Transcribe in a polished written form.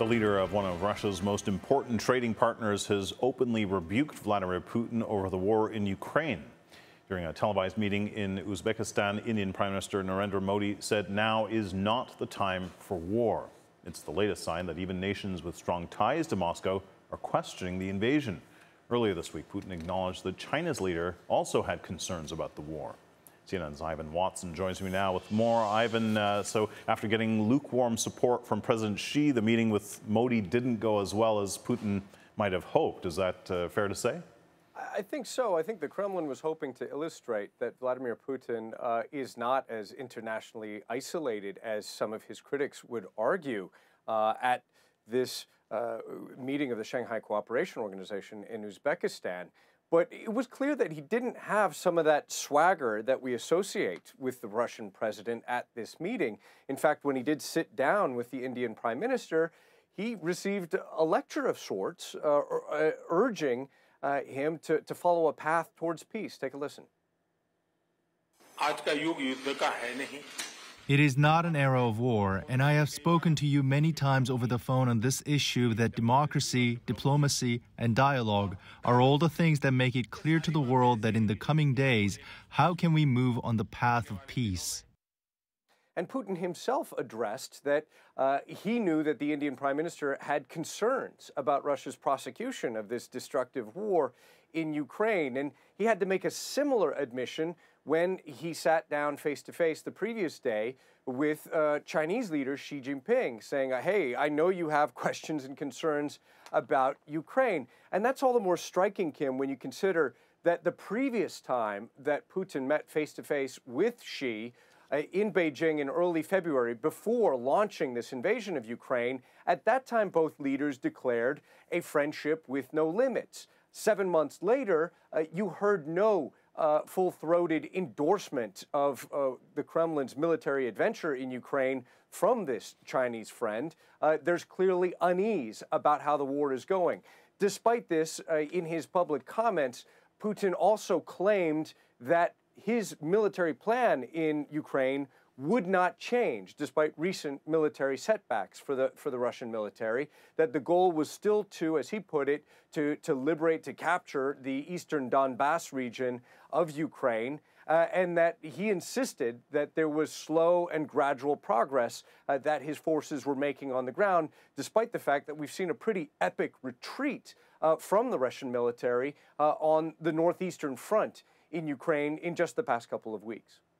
The leader of one of Russia's most important trading partners has openly rebuked Vladimir Putin over the war in Ukraine. During a televised meeting in Uzbekistan, Indian Prime Minister Narendra Modi said now is not the time for war. It's the latest sign that even nations with strong ties to Moscow are questioning the invasion. Earlier this week, Putin acknowledged that China's leader also had concerns about the war. CNN's Ivan Watson joins me now with more. Ivan, so after getting lukewarm support from President Xi, the meeting with Modi didn't go as well as Putin might have hoped. Is that fair to say? I think so. I think the Kremlin was hoping to illustrate that Vladimir Putin is not as internationally isolated as some of his critics would argue at this meeting of the Shanghai Cooperation Organization in Uzbekistan. But it was clear that he didn't have some of that swagger that we associate with the Russian president at this meeting. In fact, when he did sit down with the Indian Prime Minister, he received a lecture of sorts, urging him to follow a path towards peace. Take a listen. It is not an era of war, and I have spoken to you many times over the phone on this issue that democracy, diplomacy, and dialogue are all the things that make it clear to the world that in the coming days, how can we move on the path of peace? And Putin himself addressed that he knew that the Indian Prime Minister had concerns about Russia's prosecution of this destructive war in Ukraine. And he had to make a similar admission when he sat down face-to-face the previous day with Chinese leader Xi Jinping, saying, hey, I know you have questions and concerns about Ukraine. And that's all the more striking, Kim, when you consider that the previous time that Putin met face-to-face with Xi in Beijing in early February, before launching this invasion of Ukraine, at that time both leaders declared a friendship with no limits. 7 months later, you heard no full-throated endorsement of the Kremlin's military adventure in Ukraine from this Chinese friend. There's clearly unease about how the war is going. Despite this, in his public comments, Putin also claimed that his military plan in Ukraine would not change, despite recent military setbacks for the Russian military, that the goal was still to, as he put it, to liberate, to capture the eastern Donbass region of Ukraine, and that he insisted that there was slow and gradual progress that his forces were making on the ground, despite the fact that we've seen a pretty epic retreat from the Russian military on the northeastern front in Ukraine in just the past couple of weeks.